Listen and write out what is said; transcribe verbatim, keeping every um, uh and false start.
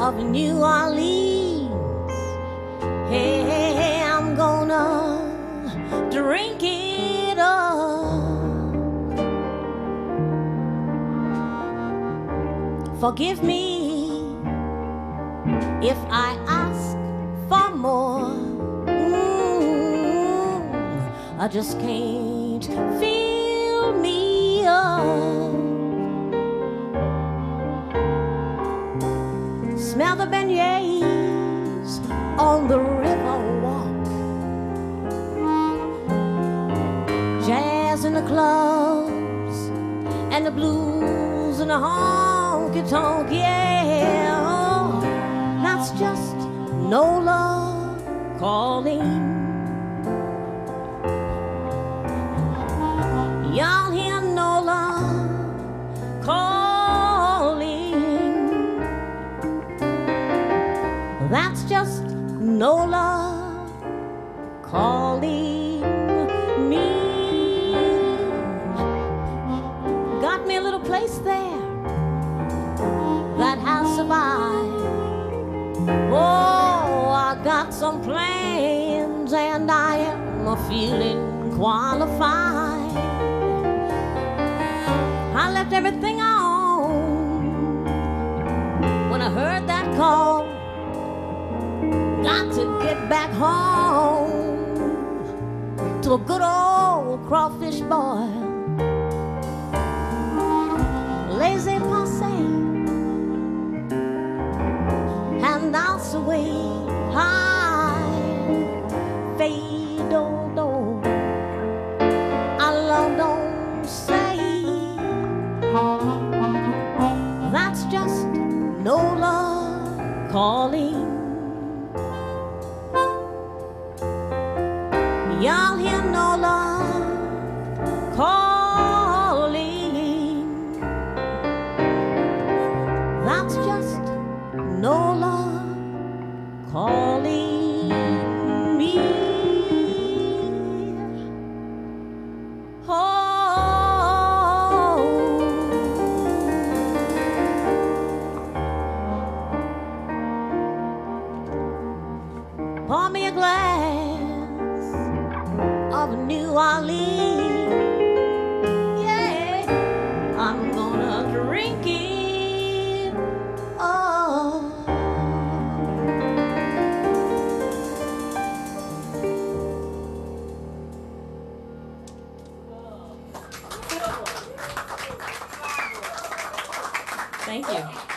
of New Orleans. Hey, hey, hey, I'm gonna drink it up. Forgive me if I ask for more. Mm, I just can't fill me up. Smell the beignets on the river walk, jazz in the clubs, and the blues in the honky tonk. Yeah, oh, that's just NOLA calling. Y'all hear NOLA calling? That's just NOLA calling me. Got me a little place there that has survived. Oh, I got some plans and I am feeling qualified. I left everything I own when I heard that call. Got to get back home to a good old crawfish boil. Laissez-passer, handouts away, high, fade-o-do. I love don't say. That's just NOLA calling. Y'all hear NOLA calling? That's just NOLA calling me. Oh, pour me a glass of New Orleans. Yeah, I'm gonna drink it. Oh, thank you.